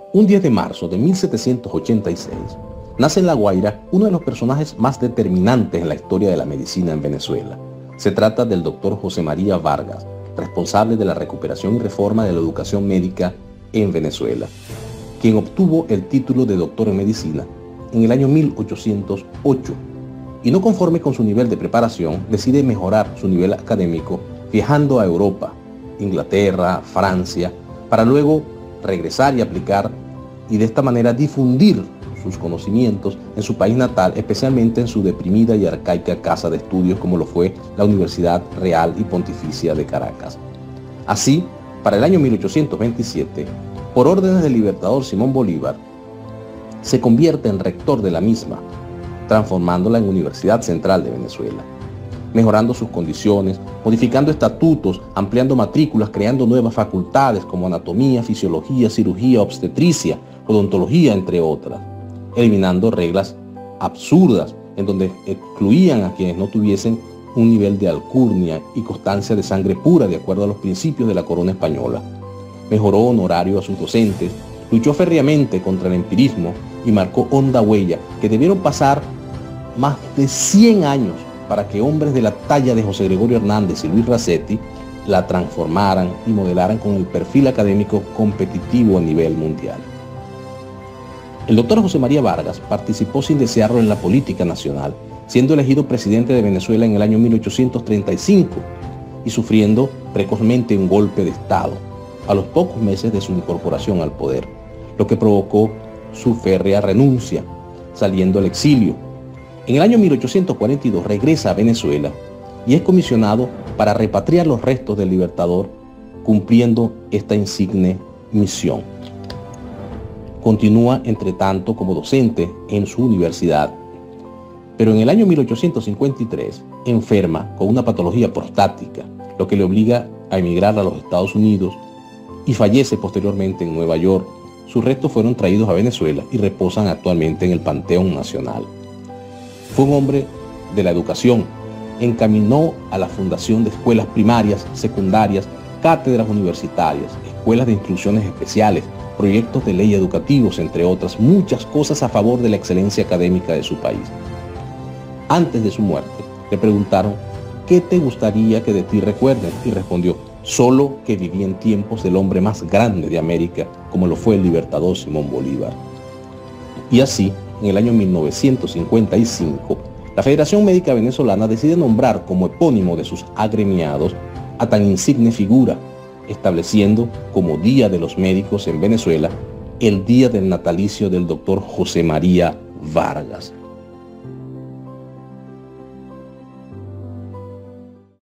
Un 10 de marzo de 1786, nace en La Guaira uno de los personajes más determinantes en la historia de la medicina en Venezuela. Se trata del doctor José María Vargas, responsable de la recuperación y reforma de la educación médica en Venezuela, quien obtuvo el título de doctor en medicina en el año 1808 y, no conforme con su nivel de preparación, decide mejorar su nivel académico viajando a Europa, Inglaterra, Francia, para luego regresar y aplicar y de esta manera difundir sus conocimientos en su país natal, especialmente en su deprimida y arcaica casa de estudios como lo fue la Universidad Real y Pontificia de Caracas. Así, para el año 1827, por órdenes del libertador Simón Bolívar, se convierte en rector de la misma, transformándola en Universidad Central de Venezuela, mejorando sus condiciones, modificando estatutos, ampliando matrículas, creando nuevas facultades como anatomía, fisiología, cirugía, obstetricia, odontología, entre otras, eliminando reglas absurdas en donde excluían a quienes no tuviesen un nivel de alcurnia y constancia de sangre pura de acuerdo a los principios de la corona española. Mejoró honorario a sus docentes, luchó férreamente contra el empirismo y marcó honda huella que debieron pasar más de 100 años para que hombres de la talla de José Gregorio Hernández y Luis Racetti la transformaran y modelaran con el perfil académico competitivo a nivel mundial. El doctor José María Vargas participó sin desearlo en la política nacional, siendo elegido presidente de Venezuela en el año 1835 y sufriendo precozmente un golpe de Estado a los pocos meses de su incorporación al poder, lo que provocó su férrea renuncia, saliendo al exilio. En el año 1842 regresa a Venezuela y es comisionado para repatriar los restos del libertador, cumpliendo esta insigne misión. Continúa, entre tanto, como docente en su universidad, pero en el año 1853 enferma con una patología prostática, lo que le obliga a emigrar a los Estados Unidos y fallece posteriormente en Nueva York. Sus restos fueron traídos a Venezuela y reposan actualmente en el Panteón Nacional. Fue un hombre de la educación, encaminó a la fundación de escuelas primarias, secundarias, cátedras universitarias, escuelas de instrucciones especiales, proyectos de ley educativos, entre otras muchas cosas a favor de la excelencia académica de su país. Antes de su muerte, le preguntaron, ¿qué te gustaría que de ti recuerden? Y respondió, solo que viví en tiempos del hombre más grande de América, como lo fue el libertador Simón Bolívar. Y así, en el año 1955, la Federación Médica Venezolana decide nombrar como epónimo de sus agremiados a tan insigne figura, estableciendo como Día de los Médicos en Venezuela el día del natalicio del doctor José María Vargas.